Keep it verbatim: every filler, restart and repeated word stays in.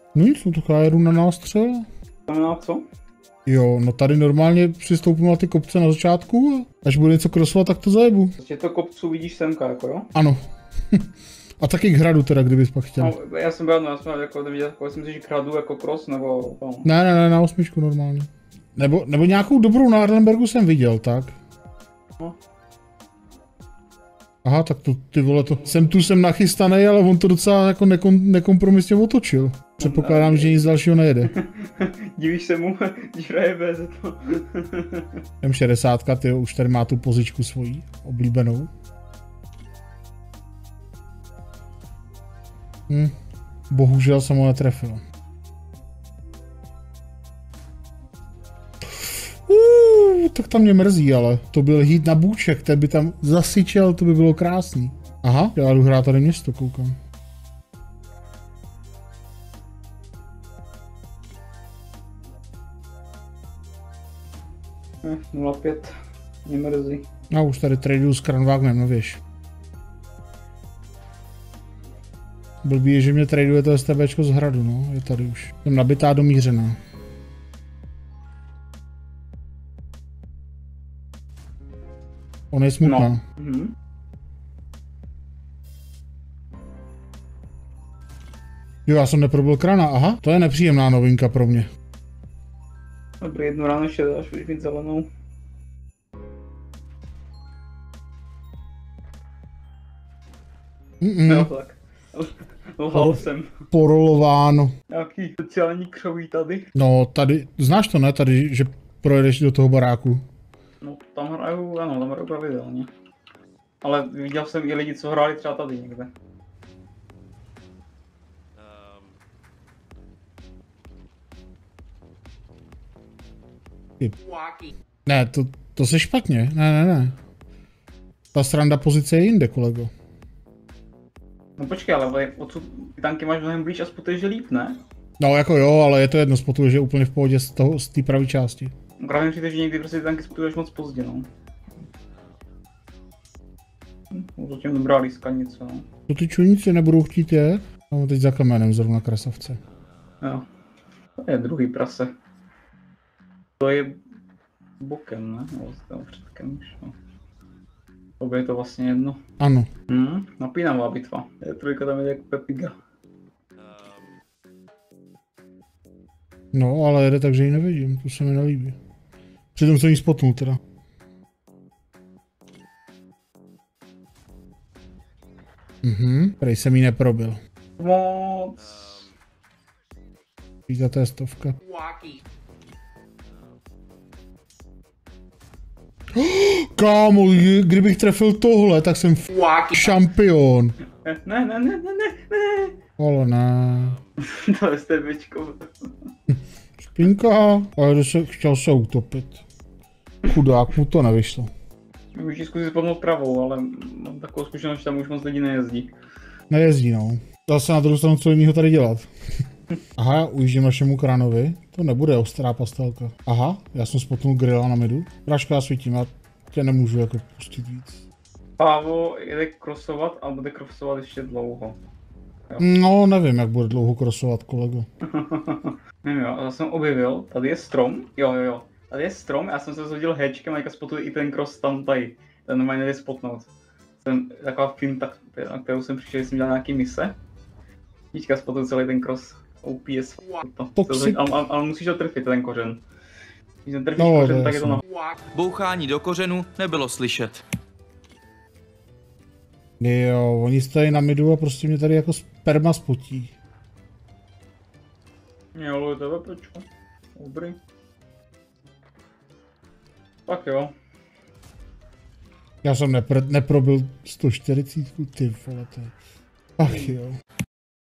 No nic, no tak já jedu na nástřel. Znamená co? Jo, no tady normálně přistoupím na ty kopce na začátku a až bude něco krosovat, tak to zajebu. Prostě to kopců vidíš semka, jako jo? Ano. A taky k hradu teda, kdybys pak chtěl. No, já jsem byl, no, já jsem jako viděl, jako jsem si, že kradu jako cross, nebo... No. Ne, ne, ne, na osmičku normálně. Nebo, nebo nějakou dobrou na Arlenbergu jsem viděl, tak? No. Aha, tak to, ty vole, to jsem tu jsem nachystaný, ale on to docela jako nekon, nekompromisně otočil. Předpokládám, že nic dalšího nejede. Divíš se mu, když hraje bez to. M šedesát, ty už tady má tu pozičku svojí, oblíbenou. Hm, bohužel jsem ho netrefil. Uuu, tak tam mě mrzí, ale to byl hit na bůček, ten by tam zasyčel, to by bylo krásný. Aha, já jdu hrát tady město, koukám. nula pět, mě mrzí. Já už tady traduju s Kranwagnem, no víš. Blbý je, že mě traduje to STBčko z hradu, no, je tady už. Jsem nabitá, domířená. On je smutná. No. Mhm. Jo, já jsem neprobil krana, aha, to je nepříjemná novinka pro mě. Dobrý, jednu ráno ještě dáš, budeš mít zelenou. Mm-mm. Jo, tak. Lhal jsem. Porolováno. Nějaký sociální křoví tady. No, tady, znáš to, ne, tady, že projedeš do toho baráku. No, tam hraju, ano, tam hraju pravidelně. Ale viděl jsem i lidi, co hráli třeba tady někde. Ne, to, to se špatně, ne, ne, ne. Ta sranda pozice je jinde, kolego. No počkej, ale odsud ty tanky máš mnohem blíž a spotuješ líp, ne? No jako jo, ale je to jedno, spotuje, že je úplně v pohodě z toho, z té pravé části. No právě přijde, že někdy prostě ty tanky spotuješ moc pozdě, no. Hm, zatím dobrá lískanice, no. To ty čujníci nebudou chtít jet? No teď za kamenem zrovna krasavce. Jo. To je druhý prase. To je bokem, ne? Nebo tam předkem už, no. To je to vlastně jedno. Ano. Hm, napínavá bitva. Je trojka tam jde jako Pepiga. No, ale jede tak, že ji nevidím, to se mi nelíbí. Přitom jsem ji spotnul teda. Mhm, prej jsem ji neprobil. Moc. Víte, to je stovka. Kámo, kdybych trefil tohle, tak jsem šampion. Ne, ne, ne, ne, ne, ne. Ale ne. To je stebečko. Špinka, ale se, chtěl se utopit. Chudák, mu to nevyšlo. Můžu zkusit podnout pravou, ale mám takovou zkušenost, že tam už moc lidí nejezdí. Nejezdí, no. Zase na druhou stranu, co jiného tady dělat. Aha, já ujíždím našemu kranovi. To nebude ostrá pastelka. Aha, já jsem spotnul grilla na midu. Práško, já svítím, já tě nemůžu jako pustit víc. Pávo jede krosovat a bude krosovat ještě dlouho. Jo. No, nevím, jak bude dlouho krosovat, kolego. Nevím, jo, já jsem objevil, tady je strom, jo, jo, jo. Tady je strom, já jsem se zhodil hedžkem a teďka spotuje i ten cross tam tady. Ten normálně nejde spotnout. Jsem taková finta, na kterou jsem přišel, že jsem dělal nějaký mise. Teďka spotuju celý ten cross. O P S. Ale, ale musíš to trefit, ten kořen. Když ten trefíš no, kořen, tak je to na... Bouchání do kořenu nebylo slyšet. Jo, oni stojí na midu a prostě mě tady jako sperma spotí. Jo, ale tebe pročko. Dobrý. Tak jo. Já jsem nepr neprobil sto čtyřicet, ty vole, to je... Ach jo.